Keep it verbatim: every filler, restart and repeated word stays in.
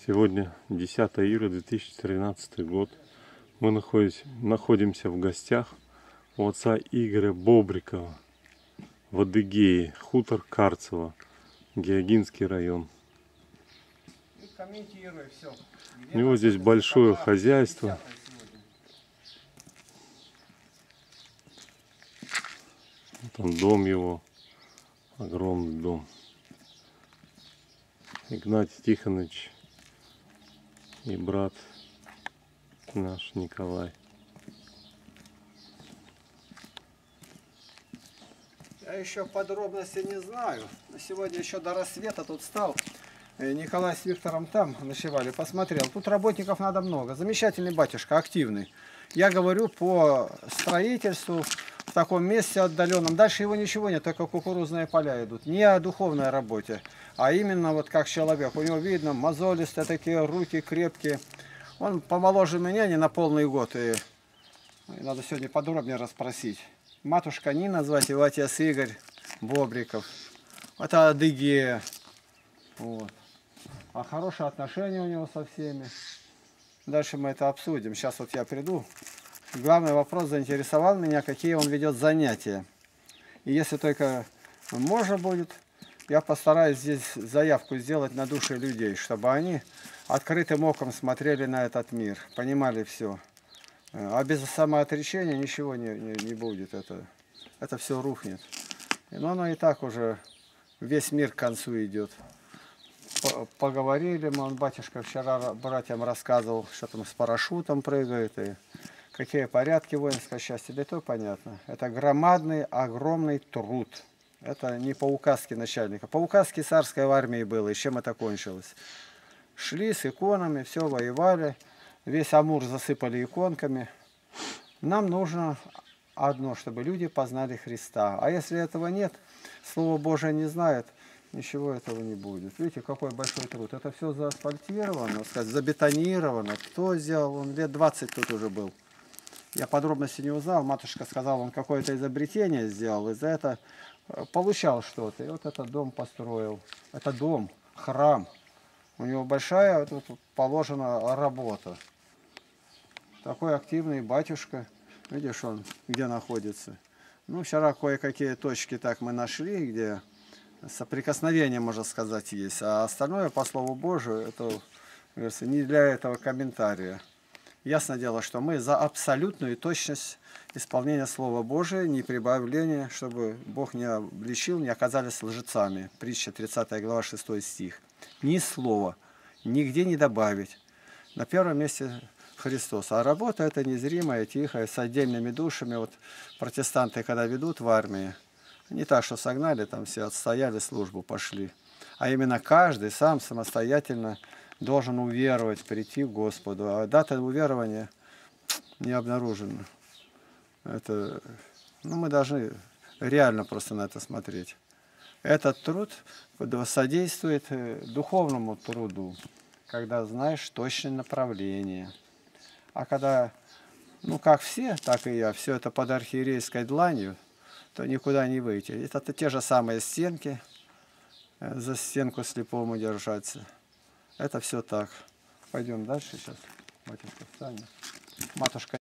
Сегодня десятое июля две тысячи тринадцатый год. Мы находимся, находимся в гостях у отца Игоря Бобрикова в Адыгее, хутор Карцево, Геогинский район. У него здесь большое хозяйство. Вот он, дом его, огромный дом. Игнатий Тихонович и брат наш Николай. Я еще подробности не знаю. Сегодня еще до рассвета тут стал. Николай с Виктором там ночевали, посмотрел. Тут работников надо много. Замечательный батюшка, активный. Я говорю по строительству в таком месте отдаленном. Дальше его ничего нет, только кукурузные поля идут. Не о духовной работе, а именно вот как человек. У него видно, мозолистые такие, руки крепкие. Он помоложе меня, не на полный год. И надо сегодня подробнее расспросить. Матушка Нина звать, его отец Игорь Бобриков. Это Адыгея. Вот. А хорошие отношения у него со всеми. Дальше мы это обсудим. Сейчас вот я приду. Главный вопрос заинтересовал меня, какие он ведет занятия. И если только можно будет, я постараюсь здесь заявку сделать на души людей, чтобы они открытым оком смотрели на этот мир, понимали все. А без самоотречения ничего не, не, не будет. Это, это все рухнет. Но оно и так уже, весь мир к концу идет. Поговорили мы, он, батюшка, вчера братьям рассказывал, что там с парашютом прыгает, и какие порядки воинской части, да и то понятно. Это громадный, огромный труд. Это не по указке начальника. По указке царской в армии было, и чем это кончилось. Шли с иконами, все воевали, весь Амур засыпали иконками. Нам нужно одно, чтобы люди познали Христа. А если этого нет, Слово Божие не знает, ничего этого не будет. Видите, какой большой труд. Это все заасфальтировано, сказать, забетонировано. Кто сделал? Он лет двадцать тут уже был. Я подробности не узнал. Матушка сказала, он какое-то изобретение сделал. И за это получал что-то. И вот этот дом построил. Это дом, храм. У него большая тут положена работа. Такой активный батюшка. Видишь, он где находится. Ну, вчера кое-какие точки так мы нашли, где соприкосновение, можно сказать, есть. А остальное, по Слову Божию, это, говорится, не для этого комментария. Ясно дело, что мы за абсолютную точность исполнения Слова Божия, не прибавление, чтобы Бог не обличил, не оказались лжецами. Притча тридцатая глава, шестой стих. Ни слова, нигде не добавить. На первом месте Христос. А работа это незримая, тихая, с отдельными душами. Вот протестанты, когда ведут в армии, не так, что согнали, там все отстояли службу, пошли. А именно каждый сам самостоятельно должен уверовать, прийти к Господу. А дата уверования не обнаружена. Это, ну, мы должны реально просто на это смотреть. Этот труд содействует духовному труду, когда знаешь точное направление. А когда, ну, как все, так и я, все это под архиерейской дланью, то никуда не выйти. Это те же самые стенки, за стенку слепому держаться. Это все так. Пойдем дальше сейчас. Батюшка встанет. Матушка.